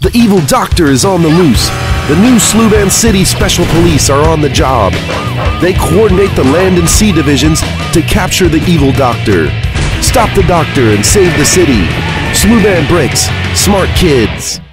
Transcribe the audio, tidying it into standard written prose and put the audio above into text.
The evil doctor is on the loose. The new Sluban City Special Police are on the job. They coordinate the land and sea divisions to capture the evil doctor. Stop the doctor and save the city. Sluban Breaks. Smart kids.